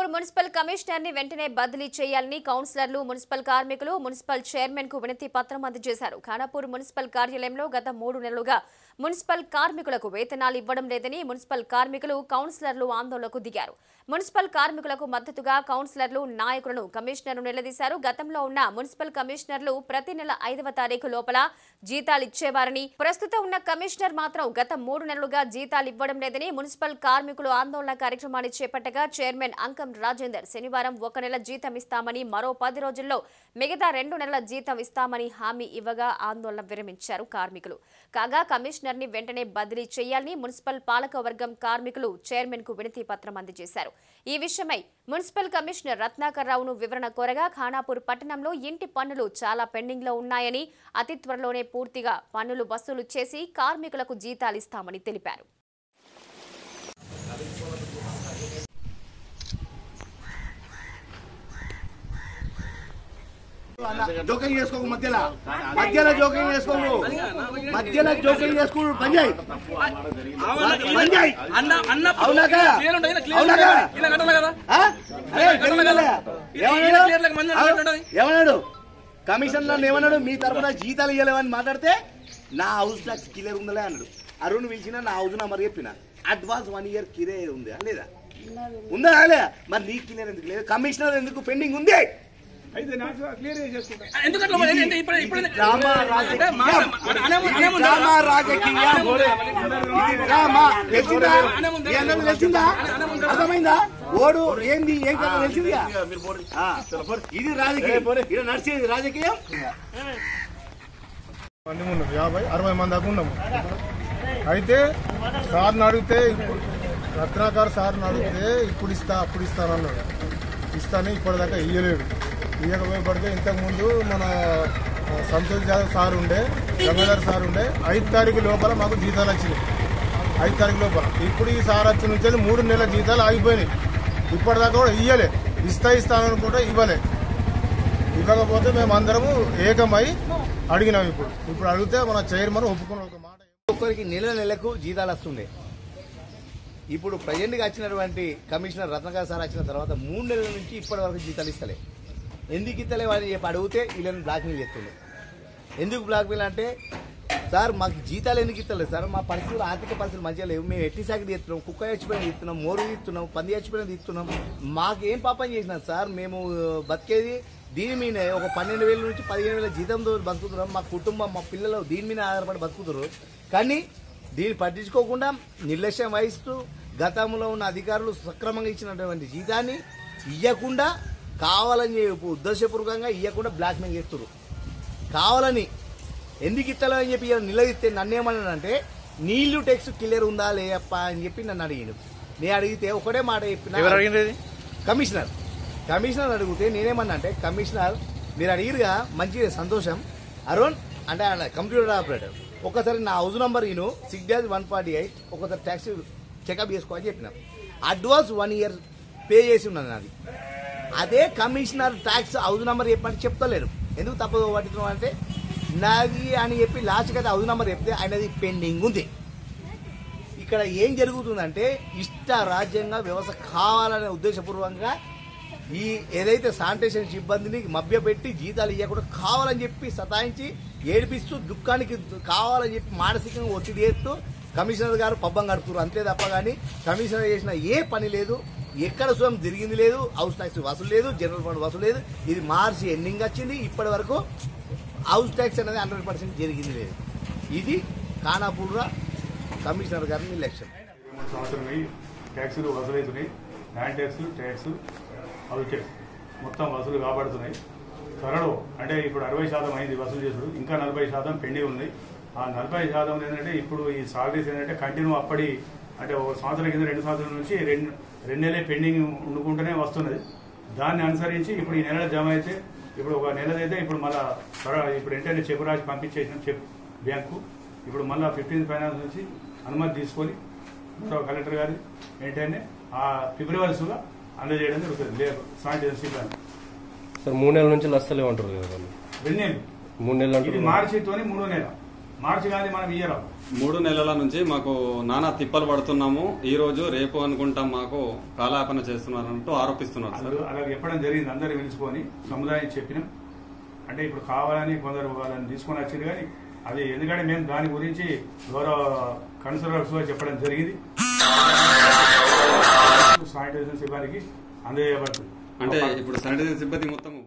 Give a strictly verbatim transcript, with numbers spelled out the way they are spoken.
Khanapur municipal commissioner ని వెంటనే బదిలీ చేయాలని కౌన్సిలర్లు, మున్సిపల్ కార్మికులు మున్సిపల్ చైర్మన్ కు వినతి పత్రం అందజేశారు. ఖానాపూర్ మున్సిపల్ కార్యాలయంలో గత మూడు నెలలుగా మున్సిపల్ కార్మికులకు వేతనాలు ఇవ్వడం లేదని మున్సిపల్ కార్మికులు, కౌన్సిలర్లు ఆందోళనకు దిగారు. మున్సిపల్ కార్మికులకు మద్దతుగా కౌన్సిలర్లు, నాయకులను కమిషనర్ నిలదీశారు. గతంలో ఉన్న మున్సిపల్ కమిషనర్లు ప్రతి నెల ఐదవ తారీఖు లోపల జీతాలు ఇచ్చేవారని, ప్రస్తుతం ఉన్న కమిషనర్ మాత్రం గత మూడు నెలలుగా జీతాలు ఇవ్వడం లేదని మున్సిపల్ కార్మికులు ఆందోళన కార్యక్రమాన్ని చేపట్టగా చైర్మన్ అంకం రాజేందర్ శనివారం ఒక నెల జీతం ఇస్తామని, మరో పది రోజుల్లో మిగతా రెండు నెలల జీతం ఇస్తామని హామీ ఇవ్వగా ఆందోళన విరమించారు కార్మికులు. కాగా కమిషనర్ ని వెంటనే బదిలీ చేయాలని మున్సిపల్ పాలక వర్గం కార్మికులు చైర్మన్ కు వినతి పత్రం అందజేశారు. ఈ విషయమై మున్సిపల్ కమిషనర్ రత్నాకర్ రావును వివరణ కోరగా ఖానాపూర్ పట్టణంలో ఇంటి పన్నులు చాలా పెండింగ్ లో ఉన్నాయని, అతి త్వరలోనే పూర్తిగా పన్నులు వసూలు చేసి కార్మికులకు జీతాలు ఇస్తామని తెలిపారు. జోకింగ్ చేసుకోకు, మధ్యలో మధ్యలో జోకింగ్ చేసుకోకు, మధ్యలో జోకింగ్ చేసుకుని పని చేయి పని చేయి అవునాక అవునాక ఏమన్నాడు కమిషన్ ఏమన్నాడు, మీ తరఫున జీతాలు ఇవ్వలేవని మాట్లాడితే నా హౌస్ ట్యాక్స్ క్లియర్ ఉందలే అన్నాడు. అరుణ్ పిలిచిన నా హౌస్ నెంబర్ చెప్పిన అడ్వాన్స్ వన్ ఇయర్ క్లియర్ ఉందా లేదా, ఉందా రాలే, మరి నీ క్లియర్ ఎందుకు లేదు, కమిషనర్ ఎందుకు పెండింగ్ ఉంది? అర్థమైందా? ఓడు ఏంది ఏం కదా తెలిసిందిగా. ఇది రాజకీయం, ఇది నడిచేది రాజకీయం. మంది ఉన్నాం, యాభై అరవై మంది దాకా ఉన్నాము. అయితే సార్ని అడిగితే రత్నాకర్ సార్ని అడిగితే ఇప్పుడు ఇస్తా అప్పుడు ఇస్తానన్నాడు. ఇస్తానే ఇప్పటిదాకా ఇయ్యలేడు. ఇయ్యకపోయేపడితే ఇంతకుముందు మన సంతోష్ యాదవ్ సార్ ఉండే, గంగాధర్ సార్ ఉండే, ఐదు తారీఖు లోపల మాకు జీతాలు వచ్చినాయి. ఐదు తారీఖు లోపల ఇప్పుడు ఈ సార్ వచ్చిన నుంచి మూడు నెలల జీతాలు ఆగిపోయినాయి. ఇప్పటిదాకా కూడా ఇయ్యలే. ఇస్తా ఇస్తాననుకుంటే ఇవ్వలే. ఇవ్వకపోతే మేము అందరము ఏకమై అడిగినాం. ఇప్పుడు ఇప్పుడు అడిగితే మన చైర్మన్ ఒప్పుకున్న ఒక మాట, ఒక్కరికి నెల నెలకు జీతాలు వస్తుండే. ఇప్పుడు ప్రజెంట్గా వచ్చినటువంటి కమిషనర్ రత్నాకర్ సార్ వచ్చిన తర్వాత మూడు నెలల నుంచి ఇప్పటి వరకు జీతాలు ఇస్తలే. ఎందుకు ఇస్తలే అని చెప్పి అడిగితే వీళ్ళని బ్లాక్మెయిల్ చేస్తుండే. ఎందుకు బ్లాక్మెయిల్ అంటే, సార్ మాకు జీతాలు ఎందుకు ఇస్తలేదు సార్, మా పరిస్థితులు ఆర్థిక పరిస్థితులు మంచిగా లేవు, మేము ఎట్టి సాకి తీస్తున్నాం, కుక్క చచ్చిపోయిన తీస్తున్నాం, మోరు తీస్తున్నాం, పంది చచ్చిపోయిన తీస్తున్నాం, మాకు ఏం పాపం చేసినాం సార్, మేము బతికేది దీని మీద ఒక పన్నెండు వేల నుంచి పదిహేను వేల జీతంతో బతుకుతున్నాం, మా కుటుంబం మా పిల్లలు దీని మీద ఆధారపడి బతుకుతున్నారు. కానీ దీన్ని పట్టించుకోకుండా నిర్లక్ష్యం వహిస్తూ గతంలో ఉన్న అధికారులు సక్రమంగా ఇచ్చినటువంటి జీతాన్ని ఇవ్వకుండా కావాలని చెప్పి ఉద్దేశపూర్వకంగా ఇవ్వకుండా బ్లాక్మెయిల్ చేస్తున్నారు. కావాలని ఎందుకు ఇస్తలేని చెప్పి నిలదీస్తే నన్ను ఏమన్నానంటే, నీళ్లు ట్యాక్స్ క్లియర్ ఉందా లేయప్ప అని చెప్పి నన్ను అడిగాడు. నేను అడిగితే ఒకటే మాట చెప్పిన, కమిషనర్ కమిషనర్ అడిగితే నేనేమన్నా అంటే, కమిషనర్ మీరు అడిగిరుగా మంచిగా సంతోషం, అరుణ్ అంటే కంప్యూటర్ ఆపరేటర్, ఒకసారి నా హౌస్ నంబర్ ఈను six dash one forty eight ఒకసారి ట్యాక్సీ చెకప్ చేసుకోవాలని చెప్పిన. అడ్వాన్స్ వన్ ఇయర్ పే చేసి ఉన్నది నాది. అదే కమిషనర్ ట్యాక్స్ హౌస్ నంబర్ చెప్పంటే చెప్తలేరు. ఎందుకు తప్పు పట్టిస్తున్నాం అంటే, నాది అని చెప్పి లాస్ట్కి అయితే హౌస్ నంబర్ చెప్తే ఆయనది పెండింగ్ ఉంది. ఇక్కడ ఏం జరుగుతుందంటే, ఇష్ట రాజ్యంగా వ్యవస్థ కావాలనే ఉద్దేశపూర్వకంగా ఈ ఏదైతే శానిటేషన్ సిబ్బందిని మభ్యపెట్టి జీతాలు ఇవ్వకుండా కావాలని చెప్పి సతాయించి ఏడిపిస్తూ దుఃఖానికి కావాలని చెప్పి మానసికంగా ఒత్తిడి చేస్తూ కమిషనర్ గారు పబ్బం గడుపుతారు అంతే తప్ప. కానీ కమిషనర్ చేసిన ఏ పని లేదు, ఎక్కడ సుఖం జరిగింది లేదు, హౌస్ ట్యాక్స్ వసూలు లేదు, జనరల్ ఫండ్ వసూలు లేదు. ఇది మార్చి ఎండింగ్ వచ్చింది, ఇప్పటి వరకు హౌస్ ట్యాక్స్ అనేది హండ్రెడ్ పర్సెంట్ జరిగింది లేదు. ఇది ఖానాపూర్ కమిషనర్ గారి నిర్లక్ష్యం. ట్యాక్సులు వసూలవుతున్నాయి, land tax, tax, house tax మొత్తం వసూలు కాబడుతున్నాయి. త్వరలో అంటే ఇప్పుడు అరవై శాతం అయింది వసూలు చేసుడు, ఇంకా నలభై శాతం పెండింగ్ ఉంది. ఆ నలభై శాతం ఏంటంటే ఇప్పుడు ఈ సాలరీస్ ఏంటంటే కంటిన్యూ అప్పటి అంటే ఒక సంవత్సరం కింద రెండు సంవత్సరాల నుంచి రెండు రెండు నెలలే పెండింగ్ ఉండుకుంటూనే వస్తున్నది. దాన్ని అనుసరించి ఇప్పుడు ఈ నెల జమ అయితే ఇప్పుడు ఒక నెలదైతే ఇప్పుడు మళ్ళా ఇప్పుడు ఏంటంటే చెక్ రాసి పంపించేసిన చెక్ బ్యాంకు ఇప్పుడు మళ్ళీ ఫిఫ్టీన్త్ ఫైనాన్స్ నుంచి అనుమతి తీసుకొని కలెక్టర్ గారి ఏంటంటే ఆ ఫిబ్రవరిగా అందజేయడం జరుగుతుంది. లేదు శానిటేషన్ సిబ్బంది సార్ మూడు నెలల నుంచి వస్తలే ఉంటారు కదా, రెండు నెలలు మూడు నెలలు ఇది మార్చితోనే మూడో నెల మార్చి కానీ మనం ఇయ్యరాం. మూడు నెలల నుంచి మాకు నానా తిప్పలు పడుతున్నాము. ఈ రోజు రేపు అనుకుంటాం మాకు కాలాపన చేస్తున్నారంటూ ఆరోపిస్తున్నారు సార్. అలా చెప్పడం జరిగింది. అందరూ పిలుచుకొని సముదాయం చెప్పినాం. అంటే ఇప్పుడు కావాలని కొందరు వాళ్ళని తీసుకొని వచ్చేది కానీ అది ఎందుకంటే మేము దాని గురించి గౌరవ కన్సల్టర్స్ చెప్పడం జరిగింది. శానిటైజేషన్ సిబ్బందికి అందజేయబడుతుంది. అంటే ఇప్పుడు శానిటైజేషన్ సిబ్బంది మొత్తం